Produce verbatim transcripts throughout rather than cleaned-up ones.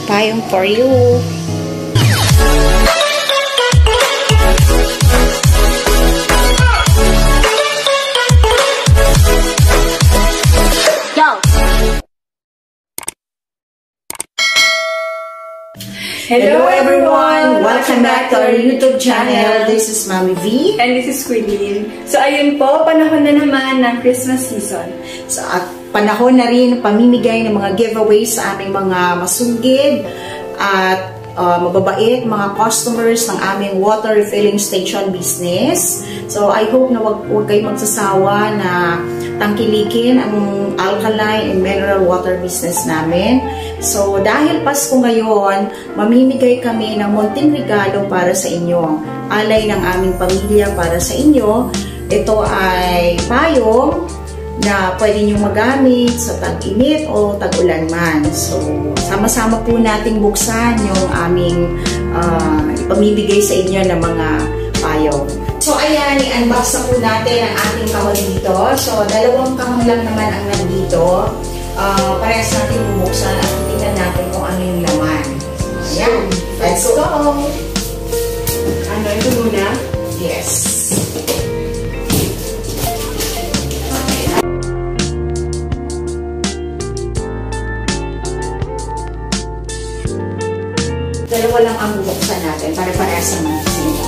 payong for you. Hello everyone! Welcome back to our YouTube channel. This is Mami V. And this is Quilin. So ayun po, panahon na naman ng Christmas season. So at panahon na rin pamimigay ng mga giveaways sa aming mga masugid at uh, mababait mga customers ng aming water refilling station business. So I hope na wag, wag kayo magsasawa na tangkilikin ang alkaline and mineral water business namin. So, dahil Pasko ngayon, mamimigay kami ng munting regalo para sa inyo. Alay ng aming pamilya para sa inyo. Ito ay payong na pwede nyo magamit sa tag-init o tag-ulan man. So, sama-sama po nating buksan yung aming uh, ipamibigay sa inyo ng mga payong. So, ayan, i-unbox na po natin ang ating kahon dito. So, dalawang kahon lang naman ang nandito. Uh, parehas natin bubuksan at tingnan natin kung ano yung laman. Ayan, let's go! Ano, ito muna? Yes. Dalawa lang ang bubuksan natin para parehas naman sila.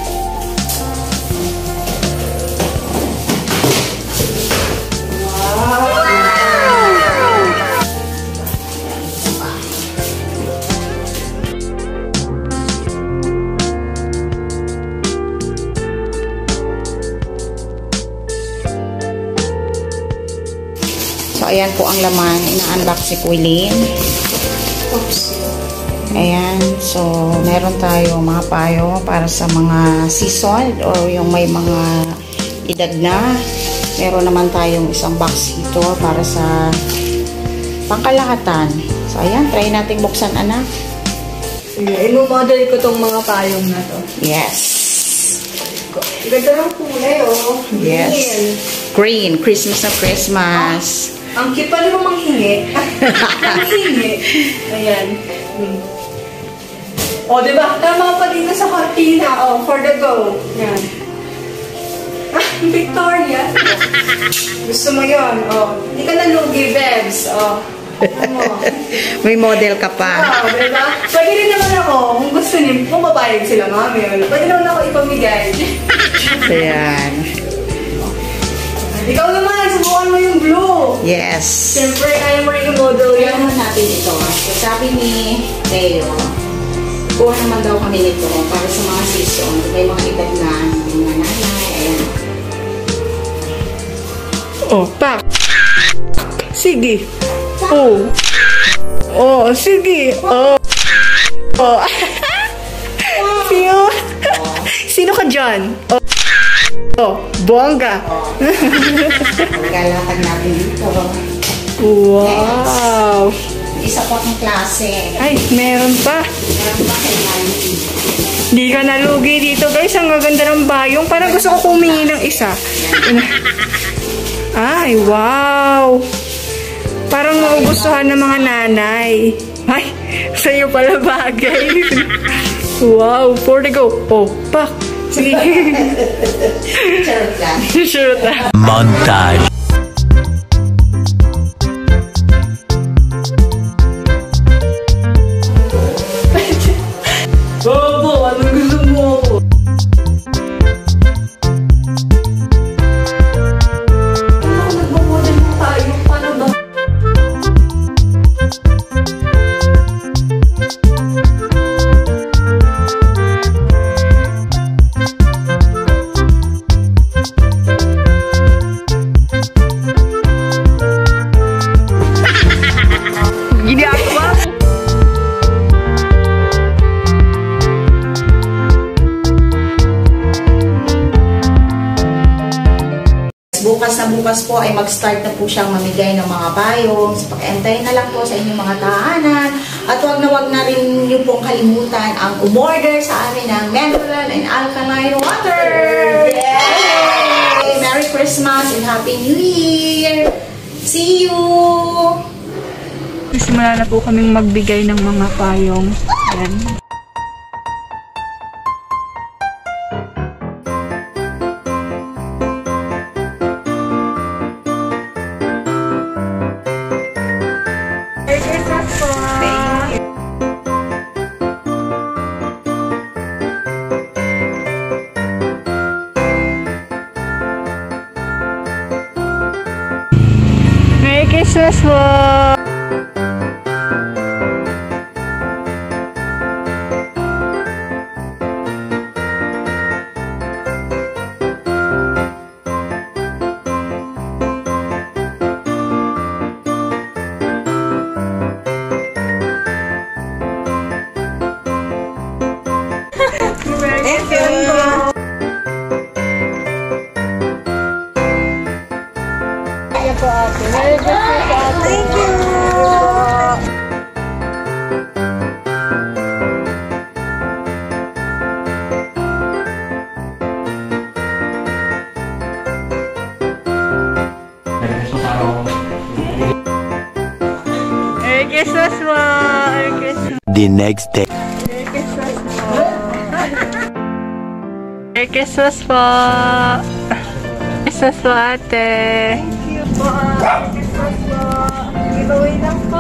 So, ayan po ang laman. Ina-unlock si Quilin. Oops. Ayan. So, meron tayo mga payo para sa mga season o yung may mga edad na. Meron naman tayong isang box ito para sa pangkalahatan. So, ayan. Try natin buksan, anak. Sige, ino-model ko tong mga payong na to. Yes. Ganda ng kulay, oh. Yes. Green. Christmas na Christmas. Ah, ang cute pa naman manghingi. Manghingi. Ayan. Hmm. O, diba? Tama pa dito sa cortina. O, for the go. Ayan. Ah, Victoria. Gusto mo yun. O, hindi ka nalugi, Bebs. O. May model ka pa. Oo, diba? Pwede rin naman ako, kung gusto niyo, kung papayag sila, mami. Pwede naman ako ipamigay. Ayan. Ikaw naman, subukan mo yung blue. Yes. Siyempre, kaya mo rin yung model yan. Kaya natin ito. So, sabi ni Teo, kuha naman daw kami nito para sa mga season. May mga edad na mga nanay. Ayan. Oh, pak. Sige. Oh. Oh, sige. Oh. Oh. Sino? Sino ka dyan? Oh. Oh, bongga. Naglalakad natin dito. Wow. Isa pa akong klase. Ay, meron pa. Meron pa kay Mami. Hindi ka nalugi dito, guys. Ang gaganda ng bayong. Parang gusto ko kumingi ng isa. Ay, wow. Parang magugustuhan ng mga nanay. Ay, sa'yo pala bagay. Wow, for the go. Oh, pak. Sige. Charot lang. Charot lang. Montage. Bobo, anong gusto mo ako? Ano nagmamodel mo tayo? Paano ba? Gini ako ba? Bukas na bukas po ay mag-start na po siyang mamigay ng mga payong. So, pag-entayin na lang po sa inyong mga tahanan. At huwag na huwag na rin niyo pong kalimutan ang umorder sa amin ng mineral and alkaline water. Yay! Merry Christmas and Happy New Year! See you! Simula na po kaming magbigay ng mga payong. Ayan. Merry Christmas po! Thank you! Merry Christmas po! Thank you. Ayan po ate. Merry Christmas ate. Thank you. Merry Christmas po. Merry Christmas. The next day. Merry Christmas po. Merry Christmas po. Christmas po ate. Thank you po. Merry Christmas po. Giveaway lang po.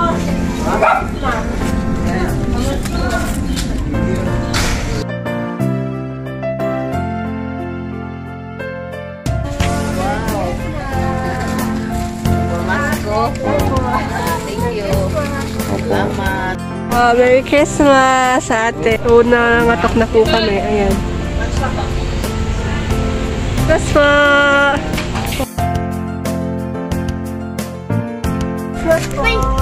Salamat. Uh, Merry Christmas ate. Una ngatok na po kami. Ayan. Christmas po. Christmas po.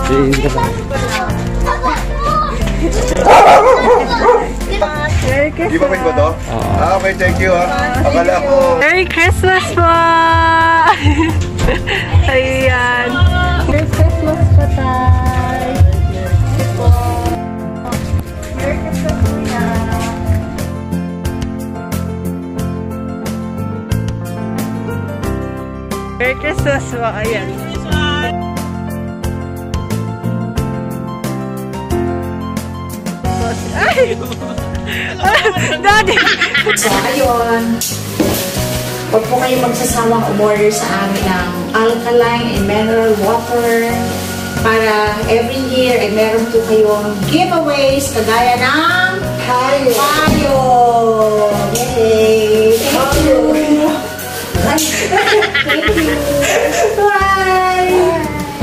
Merry Di ba Christmas. ba to? Ah, okay, thank you ha. Akala ko. Merry Christmas po. Ayan. Merry Christmas po tayo. Merry Christmas po yan. Merry Christmas po. Ayan. Ay! Daddy! So, ayun. Huwag po kayong magsasawang umorder sa amin ng alkaline and mineral water para every year ay meron po kayong giveaways kagaya ng payo. Payo! Yay! Thank you! Thank you! Bye!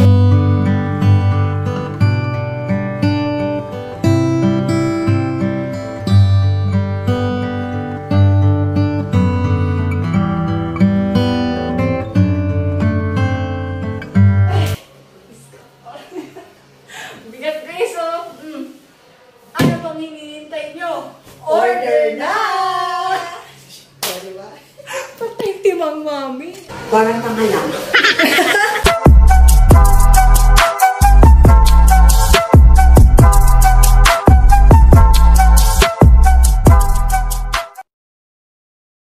Bigat peso. Mm. Ano pang hinihintay nyo? Order na! Patay timang mami. Parang tanga lang.